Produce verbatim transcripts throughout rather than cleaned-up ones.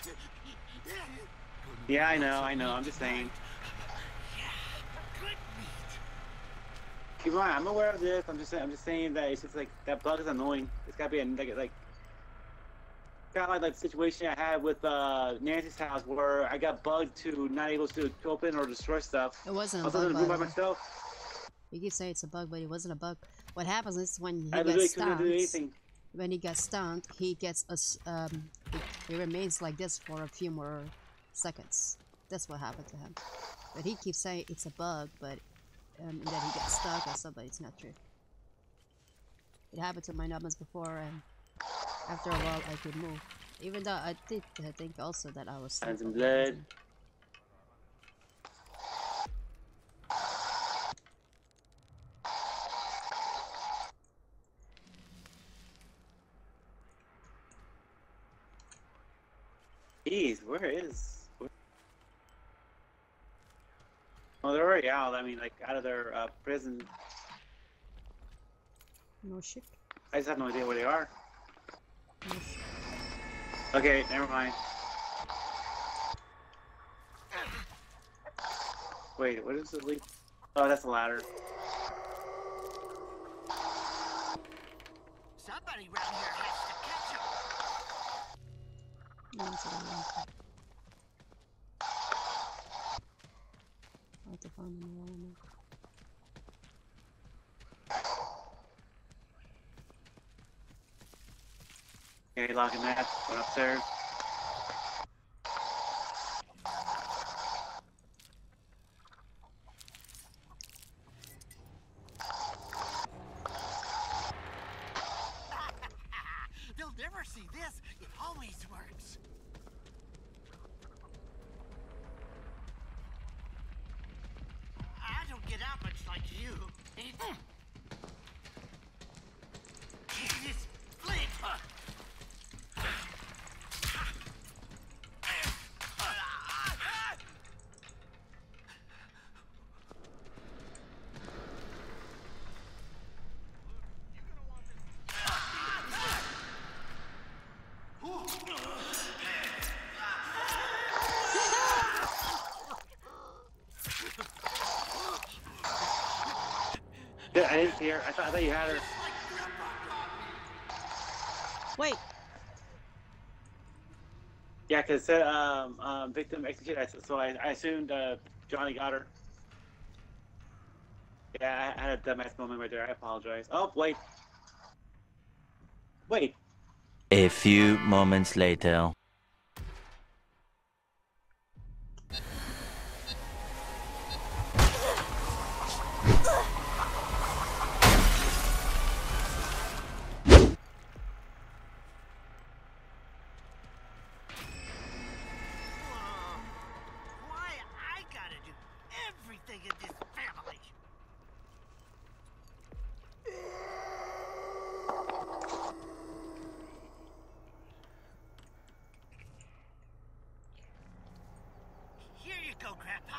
Yeah, I know, I know. I'm just saying. Keep in mind, I'm aware of this. I'm just saying. I'm just saying that it's just like that bug is annoying. It's gotta be a, like like kind of like like the situation I had with uh, Nancy's house where I got bugged to not able to, to open or destroy stuff. It wasn't I a was in bug, the by room the by way. myself. You keep saying it's a bug, but it wasn't a bug. What happens is when he I gets literally couldn't do stunned, anything. when he gets stunned, he gets a s- um, he, he remains like this for a few more seconds. That's what happened to him. But he keeps saying it's a bug, but um, and then he gets stuck or something. It's not true. It happened to my numbers before, and after a while, I could move. Even though I did uh, think also that I was asleep, Hands but in I blood. wasn't. Jeez, where is? Where... Well, they're already out. I mean, like out of their uh, prison. No shit. I just have no idea where they are. No shit. Okay, never mind. Wait, what is the leak? Oh, that's a ladder. Somebody around here has to catch him. No, it's a long time. I have to find another one. Okay, locking that. Going upstairs. They'll never see this. It always works. I don't get out much like you. It... This flint. Yeah, I didn't see her. I thought, I thought you had her. Wait. Yeah, because it said um, um, victim executed, so I, I assumed uh, Johnny got her. Yeah, I had a dumbass moment right there. I apologize. Oh, wait. Wait. A few moments later. Why I gotta do everything in this family? Here you go, Grandpa.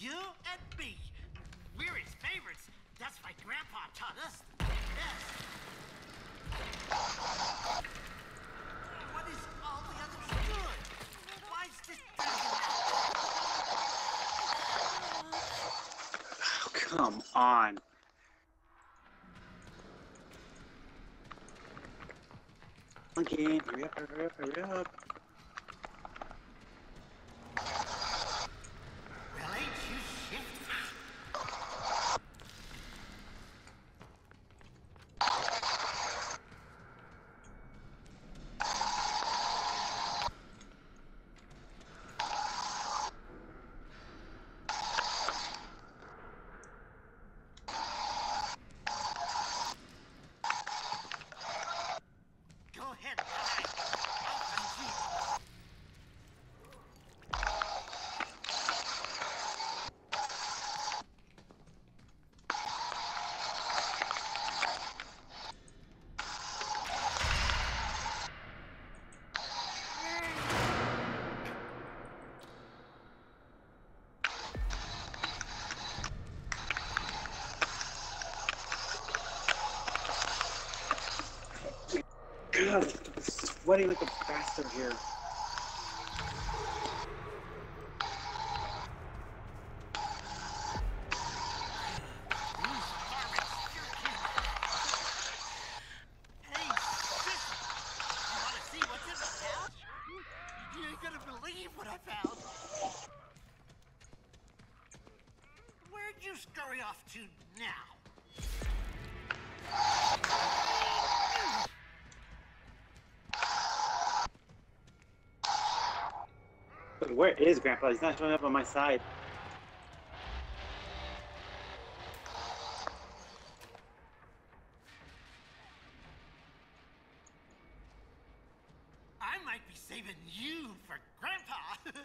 You and me. We're his favorites. That's why Grandpa taught us this. What is all the others doing? Why is this Oh, come on. Okay, hurry up, hurry up, hurry up. Well, ain't you shifty? Go ahead, hide. I'll find you. God, I'm sweating like a bastard here. Hey, sis! You want to see what's in the pouch? You ain't gonna believe what I found. Where'd you scurry off to now? Wait, where is Grandpa? He's not showing up on my side. I might be saving you for Grandpa.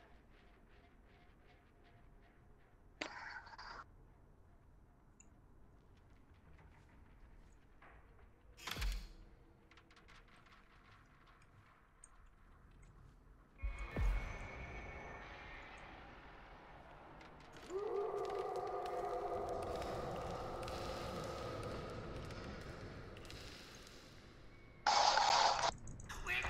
Quick!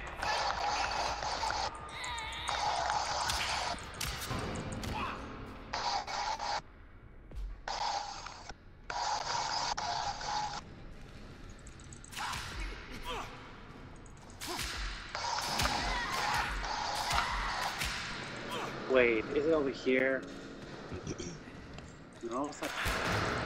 Wait, is it over here? No, it's not.